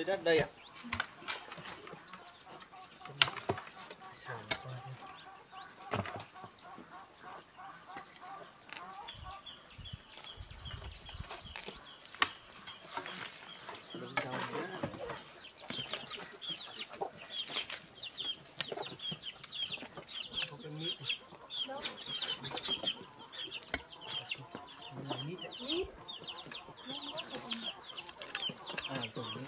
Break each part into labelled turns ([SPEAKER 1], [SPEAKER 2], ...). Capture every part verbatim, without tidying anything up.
[SPEAKER 1] Dưới đất đây ạ. Sàn qua đi. Đúng rau nữa. Có cái mít này.
[SPEAKER 2] Đâu?
[SPEAKER 1] Đây là mít đấy.
[SPEAKER 2] Mít.
[SPEAKER 1] À, tủ mít.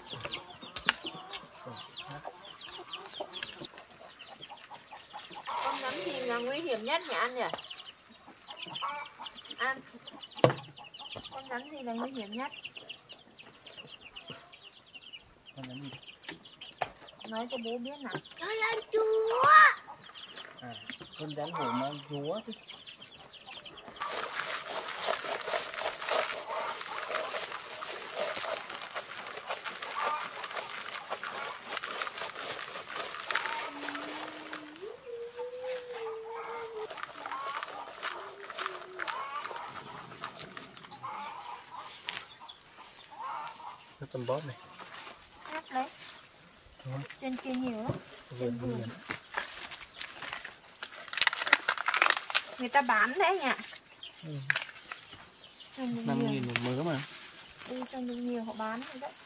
[SPEAKER 2] Con rắn gì là nguy hiểm nhất nhỉ An nhỉ? An, con rắn gì là nguy hiểm nhất?
[SPEAKER 1] Con rắn gì?
[SPEAKER 2] Nói cho bố biết nào.
[SPEAKER 3] Nó là chúa.
[SPEAKER 1] À, con rắn hổ mang rúa chứ. Nó tầm bóp này.
[SPEAKER 2] Hát đấy.
[SPEAKER 1] Đúng.
[SPEAKER 2] Trên kia nhiều lắm.
[SPEAKER 1] Vườn vườn.
[SPEAKER 2] Người ta bán đấy nhỉ?
[SPEAKER 1] Ừ.
[SPEAKER 2] Trồng
[SPEAKER 1] năm
[SPEAKER 2] nhiều.
[SPEAKER 1] nghìn một mớ mà.
[SPEAKER 2] Ừ, trồng được nhiều họ bán rồi đấy.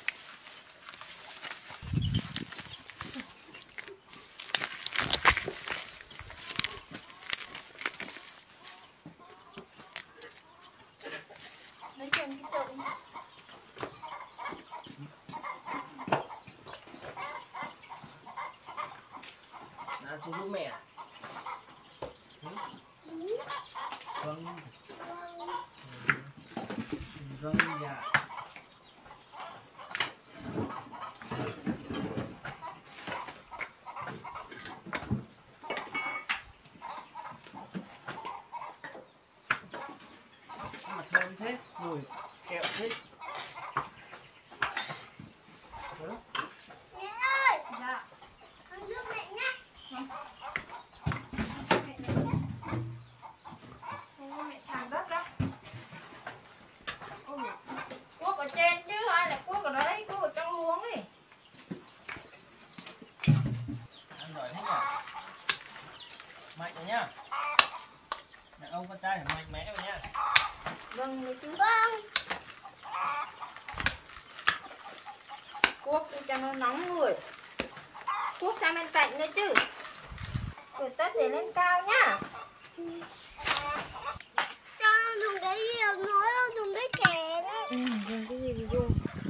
[SPEAKER 2] Lấy trên cái chậu.
[SPEAKER 1] À, chú giúp mẹ. Ừ. Vâng. Vâng, dạ. Mà thơm thế, mùi kẹo thế. Đó.
[SPEAKER 3] Mẹ ơi,
[SPEAKER 2] Dạ.
[SPEAKER 3] con giúp mẹ nhé.
[SPEAKER 2] Mẹ sàn đất đó. Ôi, cuốc ở trên chứ ai lại cuốc ở đấy, cuốc ở trong luống ấy.
[SPEAKER 1] Ăn giỏi thế nhỉ? Mạnh rồi nhá. Đàn ông con trai phải mạnh mẽ rồi nhá.
[SPEAKER 2] Vâng, lấy chứ.
[SPEAKER 3] Vâng.
[SPEAKER 2] Cuốc cho nó nóng người. Cuốc sang bên cạnh nữa chứ. Rồi tất để lên cao nhá.
[SPEAKER 3] Cho nó dùng cái gì nữa, dùng cái chén.
[SPEAKER 2] Ừ, dùng cái gì thì dùng.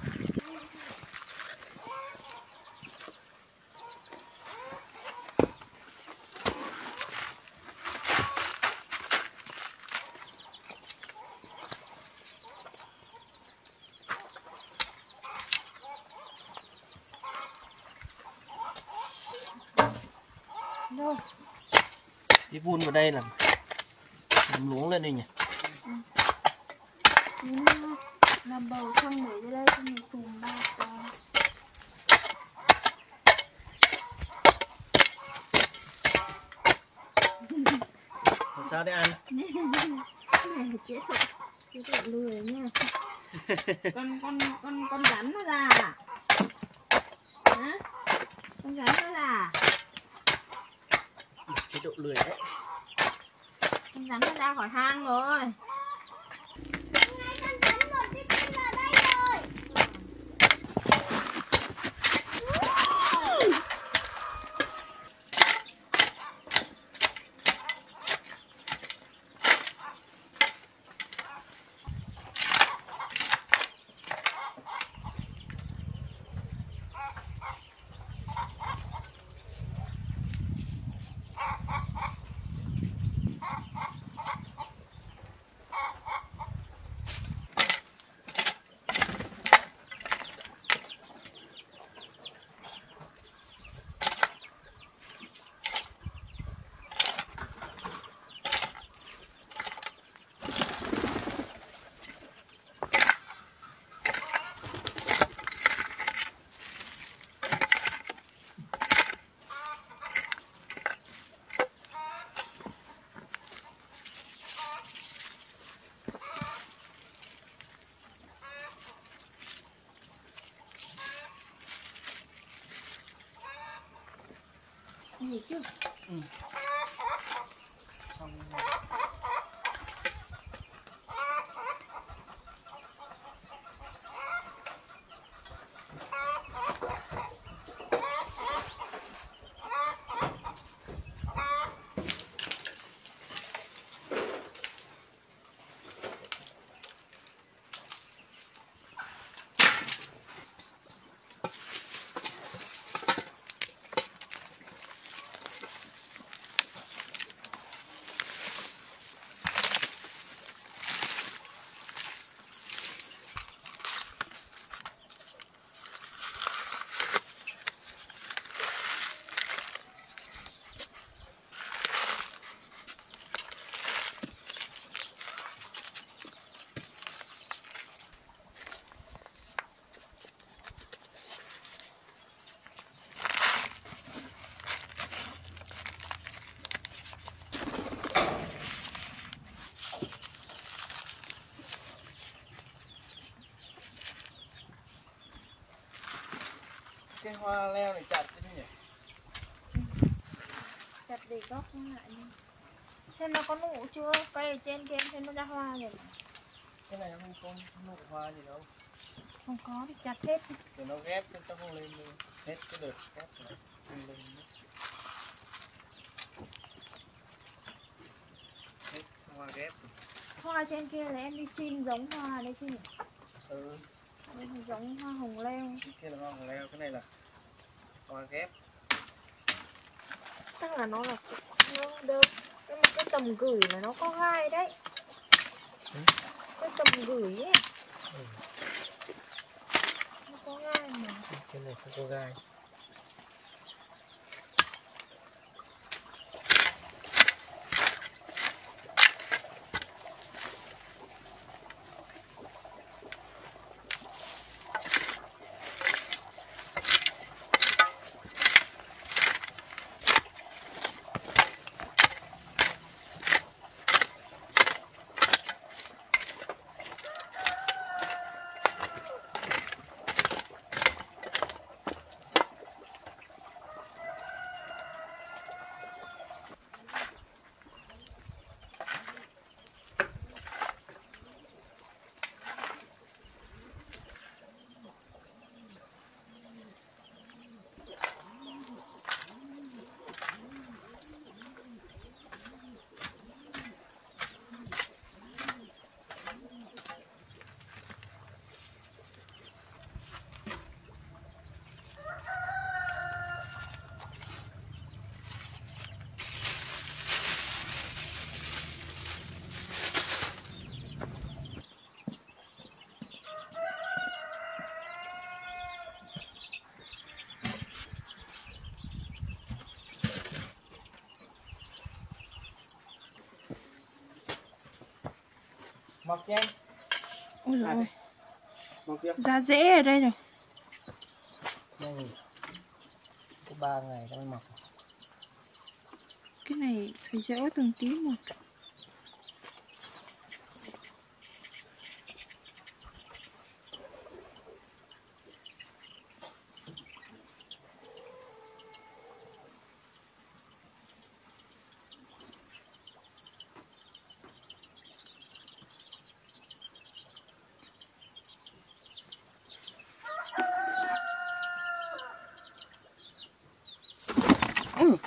[SPEAKER 2] Rồi.
[SPEAKER 1] Cái vun vào đây là làm luống lên đây nhỉ.
[SPEAKER 2] Làm bầu xong để ra đây cho mình chùm ba con.
[SPEAKER 1] Làm sao để ăn?
[SPEAKER 2] Này chết rồi, chết rồi lười nha. con con con con rắn nó ra à? Hả? Con rắn nó ra à?
[SPEAKER 1] Chế độ lười đấy.
[SPEAKER 2] Con rắn nó ra khỏi hang rồi.
[SPEAKER 3] Ngay con rắn một cái chân vào đây rồi.
[SPEAKER 2] Gì chứ?
[SPEAKER 1] Ừ. Xong cái hoa leo này chặt cái nhỉ?
[SPEAKER 2] Chặt để góc lại đi. Xem nó có nụ chưa? Cây ở trên kia xem nó ra hoa rồi.
[SPEAKER 1] Cái này nó không có nụ hoa gì đâu.
[SPEAKER 2] Không có thì chặt hết.
[SPEAKER 1] Để nó ghép cho nó không lên lên hết cái đợt ghép này không lên hết hoa ghép.
[SPEAKER 2] Hoa trên kia là em đi xin giống hoa đấy chứ nhỉ?
[SPEAKER 1] Ừ.
[SPEAKER 2] Đây là giống hoa hồng leo.
[SPEAKER 1] Cái là hoa hồng leo, cái này là hoa ghép.
[SPEAKER 2] Chắc là nó là nó đâu. Nhưng mà cái tầm gửi là nó có gai đấy.
[SPEAKER 1] Ừ.
[SPEAKER 2] Cái tầm gửi ấy.
[SPEAKER 1] Ừ.
[SPEAKER 2] Nó có gai mà.
[SPEAKER 1] Cái này không có gai. Mọc cho em.
[SPEAKER 2] Ôi dồi ôi.
[SPEAKER 1] Mọc chưa?
[SPEAKER 2] Ra rễ ở đây rồi.
[SPEAKER 1] Đây. Có ba ngày nó mới mọc.
[SPEAKER 2] Cái này phải dỡ từng tí một. Ừ.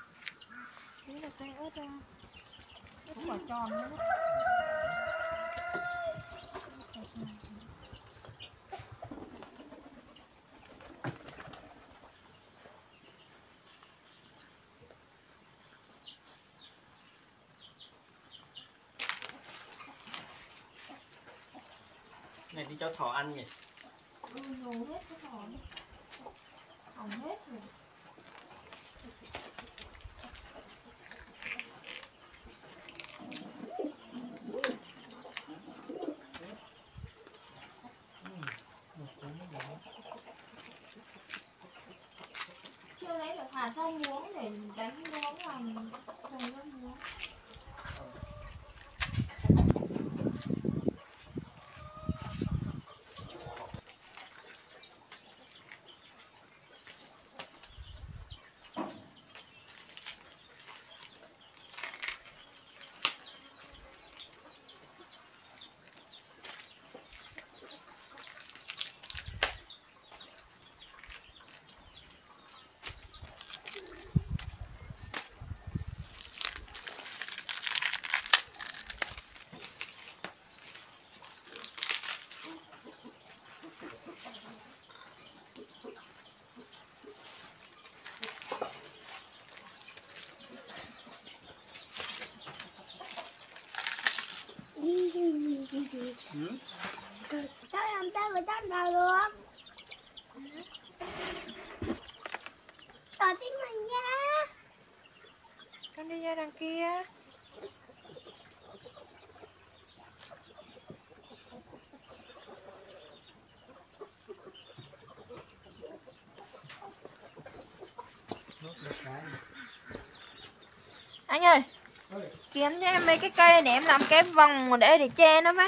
[SPEAKER 2] Đấy là cây ớt, ớt quả tròn nữa.
[SPEAKER 1] đi cho thỏ ăn nhỉ.
[SPEAKER 2] Ừ, nhổ hết cái thỏ đi. Hỏng hết rồi. Chưa lấy được hạt rau muống để đánh muống làm trồng rau muống.
[SPEAKER 1] Ừ.
[SPEAKER 3] Sao làm tay vào trong đầu luôn? Tỏ chính mình nha.
[SPEAKER 2] Con đi ra đằng kia. Anh ơi, kiếm cho em mấy cái cây để em làm cái vòng mà để để che nó với.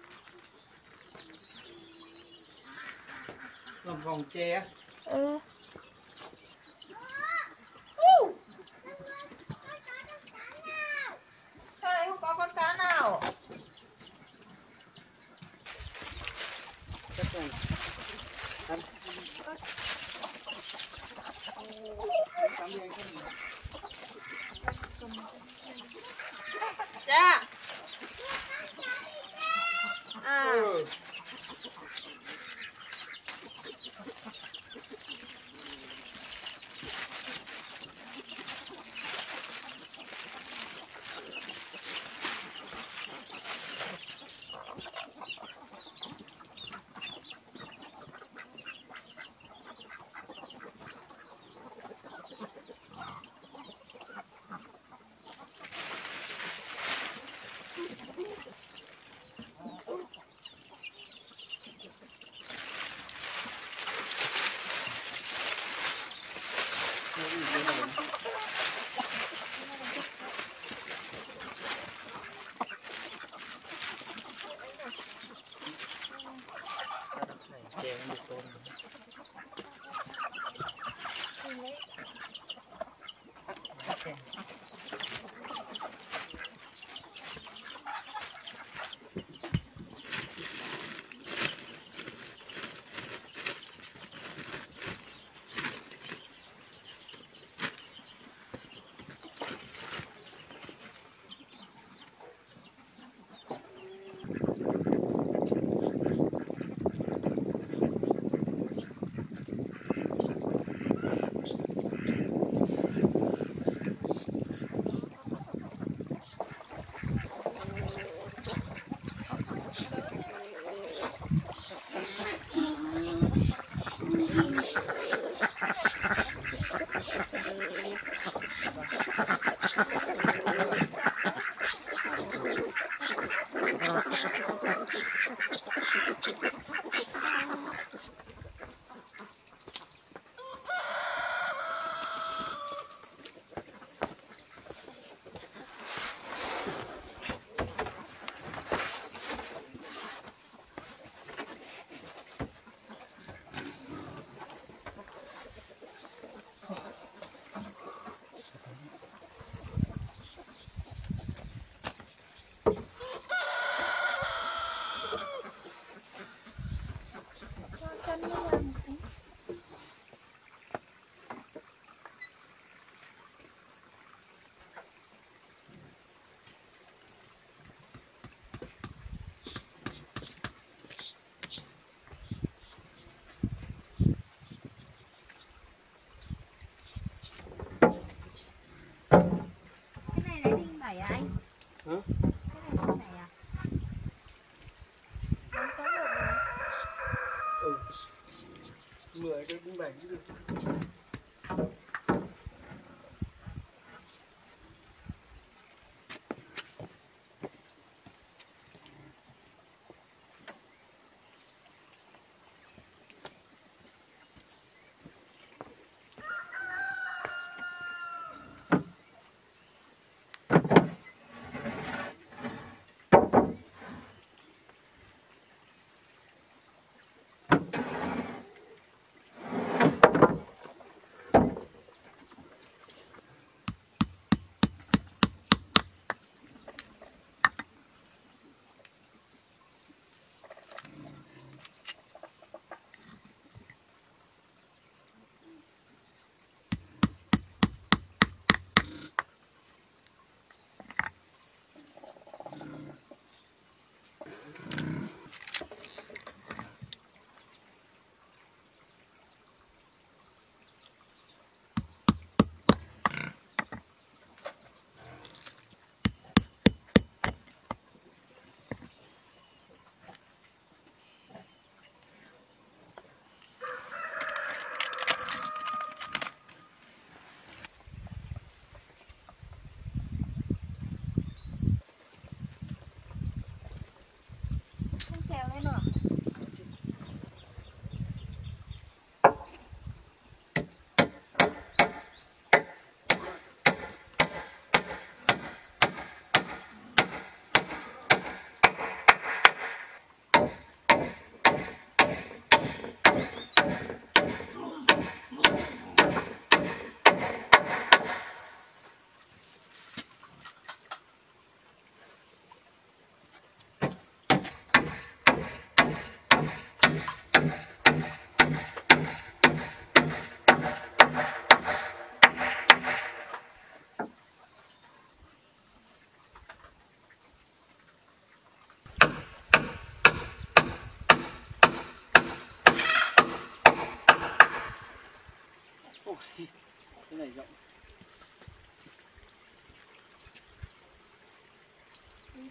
[SPEAKER 1] Làm vòng tre.
[SPEAKER 2] Ừ. Sao lại không có con cá nào?
[SPEAKER 1] Chắc rồi. Ăn. Cắm đi anh không?
[SPEAKER 2] Dạ. À.
[SPEAKER 1] Ừ.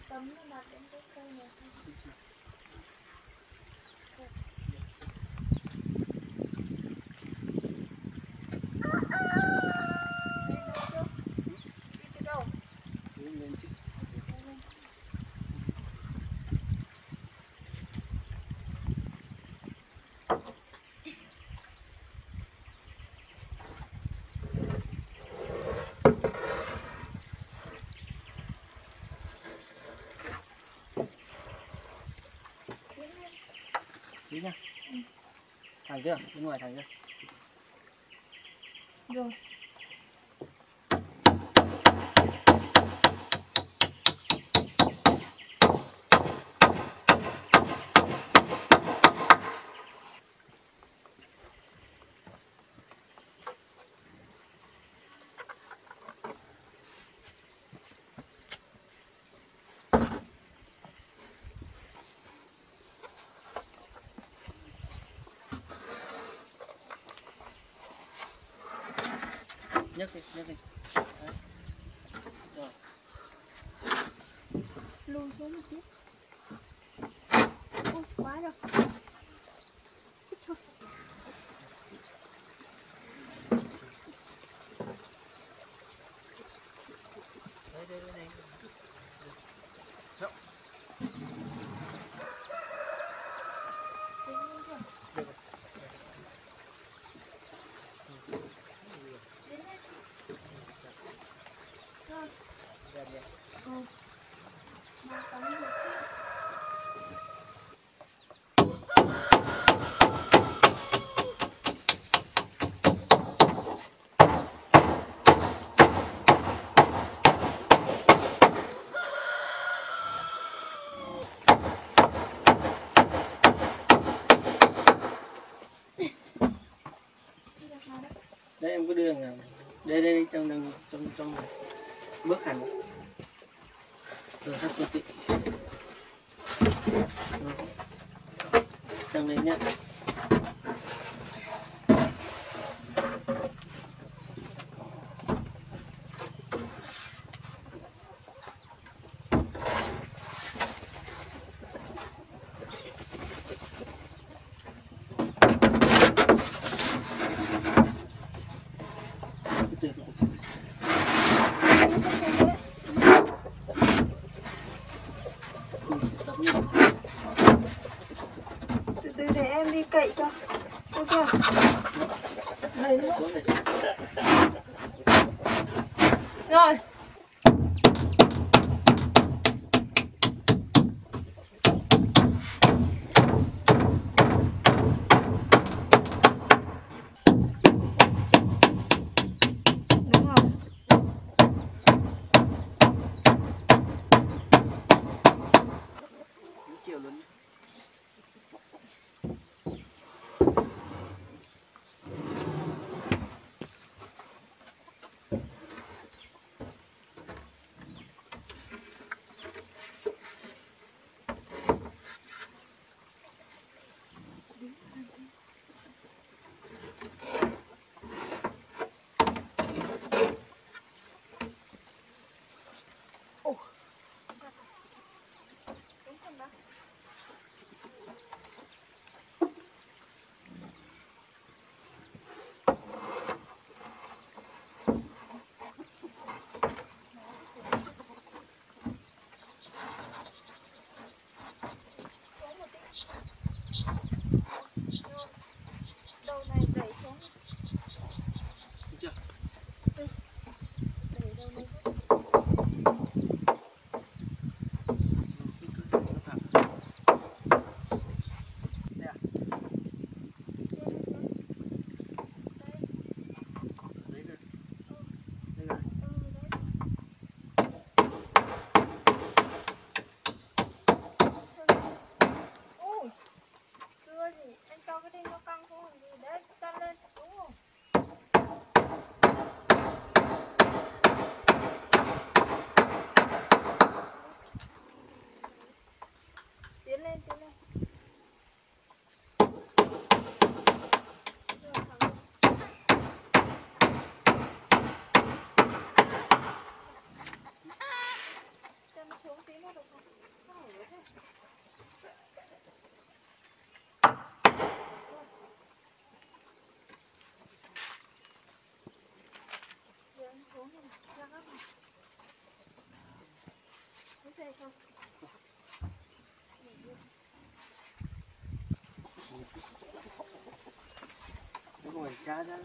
[SPEAKER 2] Tấm nó đặt trên cái cây này.
[SPEAKER 1] Lên chứ. Đi nha. Thẳng chưa? Bên ngoài thẳng chưa?
[SPEAKER 2] Rồi.
[SPEAKER 1] Nhấc đi, nhấc đi. Đấy. Rồi.
[SPEAKER 2] Lùi xuống một chút. Ôi, quá rồi.
[SPEAKER 1] Đây, đây, đây, đây. Đâu? Đây em có đưa nào? Đây đây đây trong trong trong trong này. Bước hành. Rồi thắt phương tiện. Trong đây nhé. Từ từ.
[SPEAKER 2] Từ từ để em đi cậy cho. Được chưa? Đây nữa.
[SPEAKER 1] Xuống này.
[SPEAKER 2] Rồi. Đúng không?
[SPEAKER 1] Chiều luôn. Ngồi cha ra.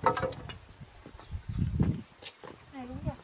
[SPEAKER 2] Này đúng chưa?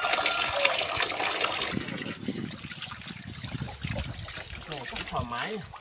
[SPEAKER 1] thoải mái